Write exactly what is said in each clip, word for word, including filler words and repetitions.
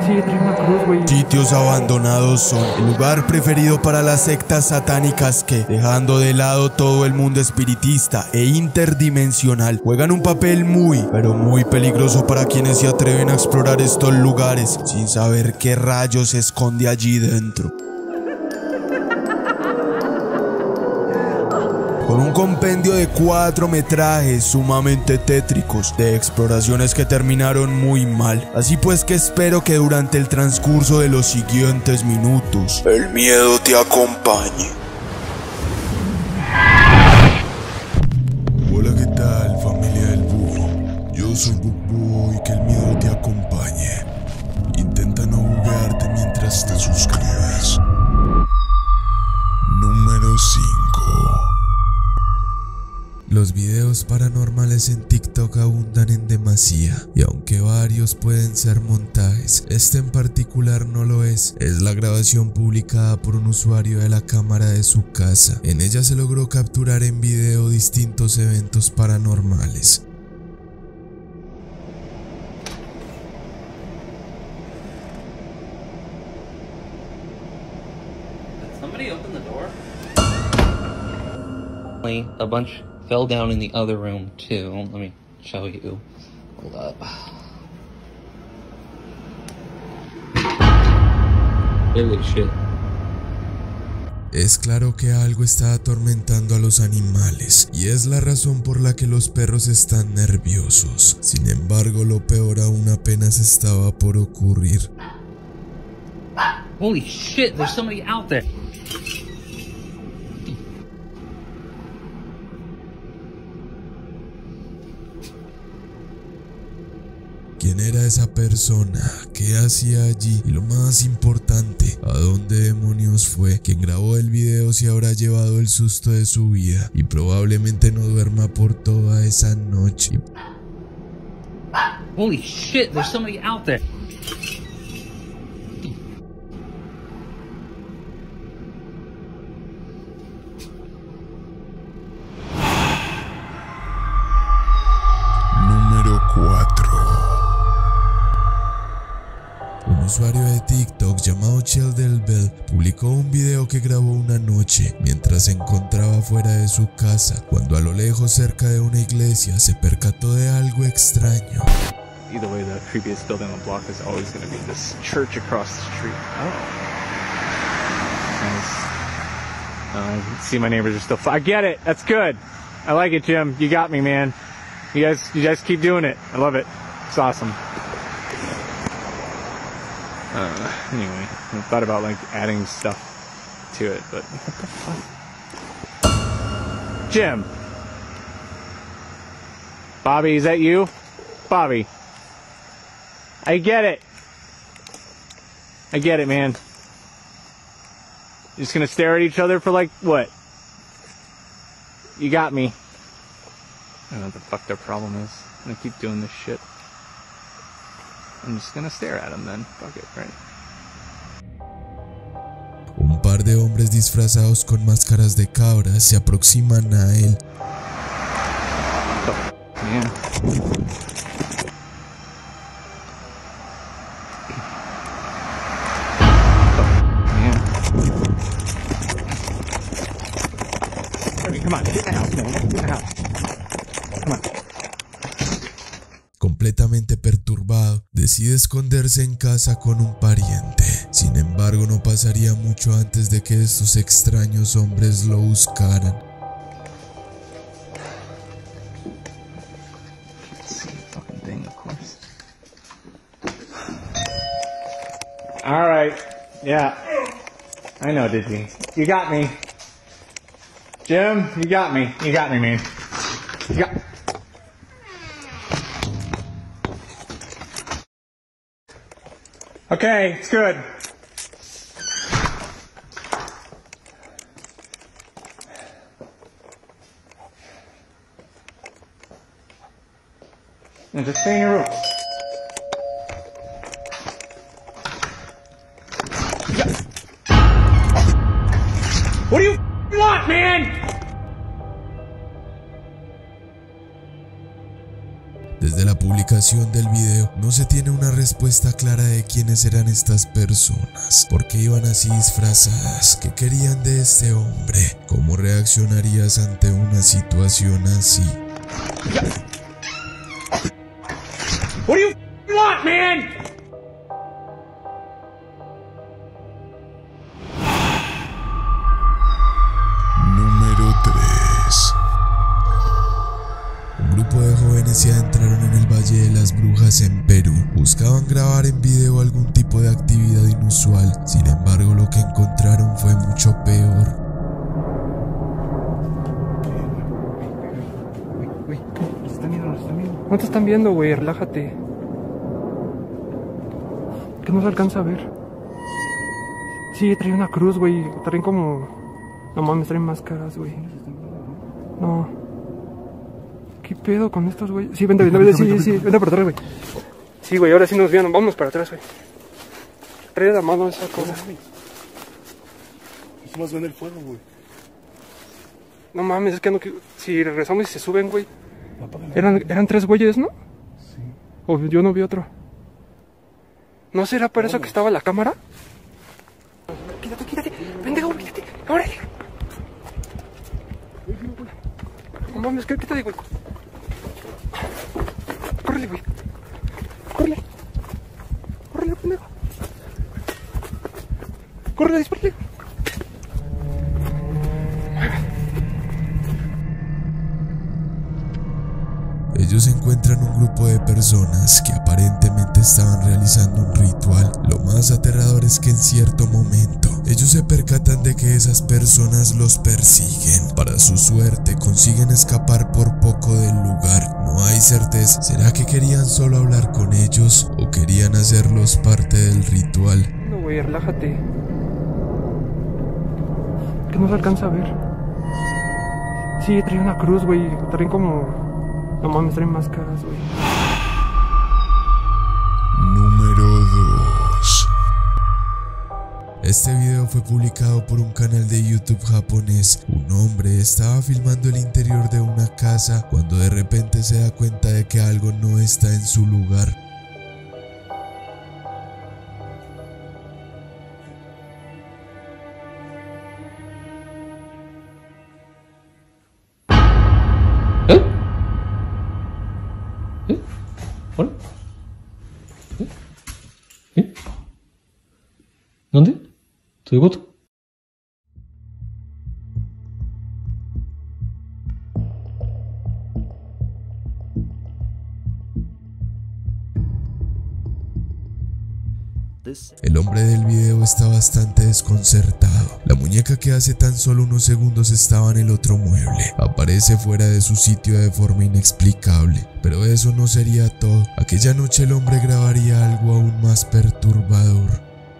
Sí, trae una cruz, güey. Sitios abandonados son el lugar preferido para las sectas satánicas que, dejando de lado todo el mundo espiritista e interdimensional, juegan un papel muy, pero muy peligroso para quienes se atreven a explorar estos lugares sin saber qué rayos se esconde allí dentro. Con un compendio de cuatro metrajes sumamente tétricos, de exploraciones que terminaron muy mal. Así pues que espero que durante el transcurso de los siguientes minutos, el miedo te acompañe. Hola, ¿qué tal, familia del búho? Yo soy Búho y que el miedo te acompañe. Intenta no buguearte mientras te suscribes. Número cinco. Los videos paranormales en TikTok abundan en demasía, y aunque varios pueden ser montajes, este en particular no lo es. Es la grabación publicada por un usuario de la cámara de su casa. En ella se logró capturar en video distintos eventos paranormales. Did somebody open the door? A bunch fell down in the other room too. Let me show you. Hold up. Holy shit. Es claro que algo está atormentando a los animales, y es la razón por la que los perros están nerviosos. Sin embargo, lo peor aún apenas estaba por ocurrir. Holy shit, there's somebody out there. ¿Quién era esa persona? ¿Qué hacía allí? Y lo más importante, ¿a dónde demonios fue? Quien grabó el video se habrá llevado el susto de su vida y probablemente no duerma por toda esa noche. Holy shit, there's somebody out there. Número cuatro. Un usuario de TikTok llamado Sheldon publicó un video que grabó una noche mientras se encontraba fuera de su casa, cuando a lo lejos cerca de una iglesia se percató de algo extraño. Either way, the creepiest building on the block is always going to be this church across the street. Oh. Nice. Uh, see, my neighbors are still f- I get it. That's good. I like it, Jim. You got me, man. You guys, you guys keep doing it. I love it. It's awesome. Uh, anyway, I thought about like adding stuff to it, but what the fuck? Jim. Bobby, is that you? Bobby. I get it. I get it, man. You're just gonna stare at each other for like, what? You got me. I don't know what the fuck their problem is. I'm gonna keep doing this shit. I'm just gonna stare at him then. Fuck it, right? Un par de hombres disfrazados con máscaras de cabras se aproximan a él. Oh, man. Come on, get in the house, man. Get in the house. Come on. Completamente perturbado, decide esconderse en casa con un pariente. Sin embargo, no pasaría mucho antes de que estos extraños hombres lo buscaran. All right. Yeah. I know, Dizzy. You got me. Jim, you got me. You got me, man. You got... Okay, it's good. Now just stay in your room. Yeah. What do you want, man? Desde la publicación publicación del video no se tiene una respuesta clara de quiénes eran estas personas, por qué iban así disfrazadas, qué querían de este hombre, cómo reaccionarías ante una situación así. What do you want, man? Número tres. Un grupo de jóvenes se adentraron en el Valle de las Brujas en Perú. Buscaban grabar en video algún tipo de actividad inusual, sin embargo lo que encontraron fue mucho peor. Güey, nos están viendo, nos están viendo. No te están viendo, güey, relájate. Que no se alcanza a ver. Sí, trae una cruz, güey. Traen como... No mames, traen máscaras, güey. No. ¿Qué pedo con estos, güey? Sí, vente, vente, vente, sí, sí, sí, vente para atrás, güey. Sí, güey, ahora sí nos vieron. Vámonos para atrás, güey. Trae la mano esa cosa. Eso más ven el fuego, güey. No mames, es que no... Si regresamos y se suben, güey. Eran, eran tres güeyes, ¿no? Sí. O yo no vi otro. ¿No será para eso que estaba la cámara? Quítate, quítate. Pendejo, quítate. Órale. No mames, ¿qué quítate, güey? Córrele, güey. Córrele. Córrele, pendejo. Córrele, dispárale. Ellos encuentran un grupo de personas que aparentemente estaban realizando un ritual. Lo más aterrador es que en cierto momento ellos se percatan de que esas personas los persiguen. Para su suerte consiguen escapar por poco del lugar. No hay certeza, ¿será que querían solo hablar con ellos o querían hacerlos parte del ritual? No, güey, relájate. Que no se alcanza a ver. Sí, trae una cruz, güey. Traen como... No mames, traen máscaras, güey. Número dos. Este video fue publicado por un canal de YouTube japonés. Un hombre estaba filmando el interior de una casa cuando de repente se da cuenta de que algo no está en su lugar. ¿Hola? ¿Eh? ¿Eh? ¿Dónde? ¿Todo goto? El hombre del video está bastante desconcertado. La muñeca que hace tan solo unos segundos estaba en el otro mueble aparece fuera de su sitio de forma inexplicable. Pero eso no sería todo. Aquella noche el hombre grabaría algo aún más perturbador.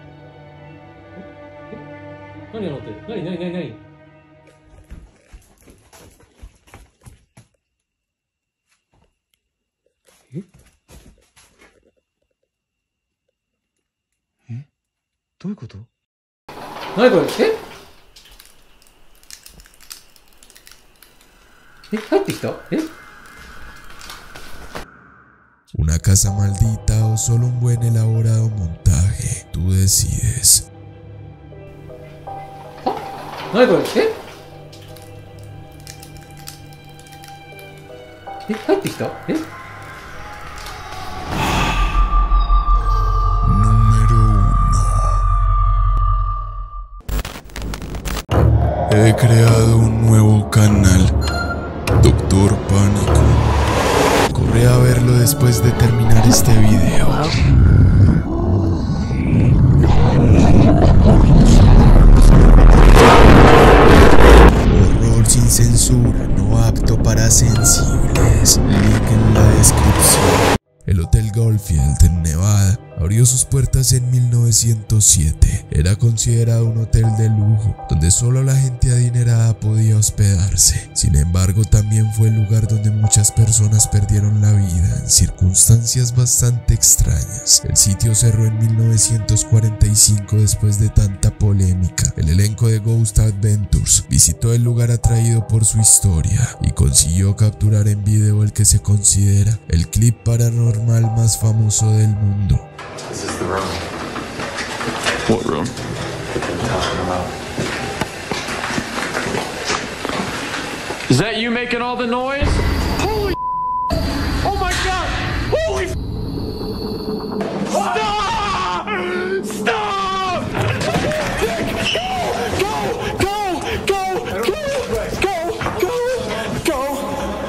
¿Una casa maldita o solo un buen elaborado montaje? Tú decides. Número uno. He creado un nuevo canal, Doctor Pánico. Corre a verlo después de terminar este video. Horror sin censura, no apto para sensibles. Link en la descripción. El Hotel Goldfield en Nevada Abrió sus puertas en mil novecientos siete. Era considerado un hotel de lujo, donde solo la gente adinerada podía hospedarse. Sin embargo, también fue el lugar donde muchas personas perdieron la vida en circunstancias bastante extrañas. El sitio cerró en mil novecientos cuarenta y cinco después de tanta polémica. El elenco de Ghost Adventures visitó el lugar atraído por su historia y consiguió capturar en video el que se considera el clip paranormal más famoso del mundo. This is the room. What room? That they're talking about. Is that you making all the noise? Holy oh my god! Holy Stop! Stop! Go! Go! Go! Go! Go! Go!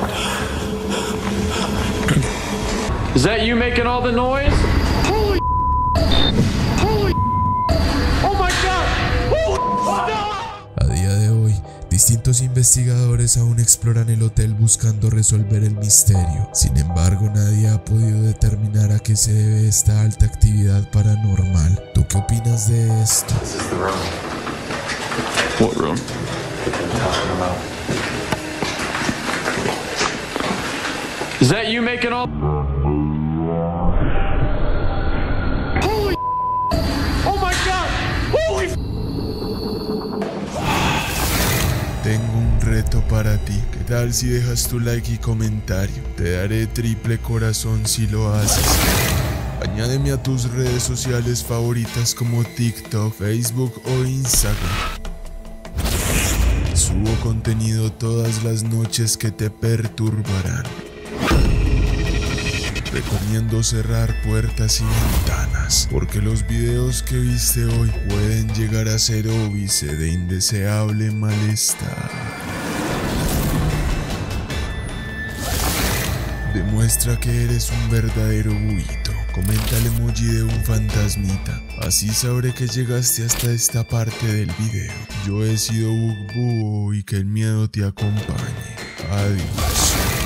Is that you making all the noise? Holy Holy oh my god! Holy Stop! A día de hoy, distintos investigadores aún exploran el hotel buscando resolver el misterio. Sin embargo, nadie ha podido determinar a qué se debe esta alta actividad paranormal. ¿Tú qué opinas de esto? This is the room. What room? That they're talking about. Is that you making all Holy oh my god! Holy Tengo un reto para ti. ¿Qué tal si dejas tu like y comentario? Te daré triple corazón si lo haces. Añádeme a tus redes sociales favoritas como TikTok, Facebook o Instagram. Subo contenido todas las noches que te perturbarán. Recomiendo cerrar puertas y ventanas, porque los videos que viste hoy pueden llegar a ser óbice de indeseable malestar. Demuestra que eres un verdadero buito. Comenta el emoji de un fantasmita. Así sabré que llegaste hasta esta parte del video. Yo he sido Bug Búho y que el miedo te acompañe. Adiós.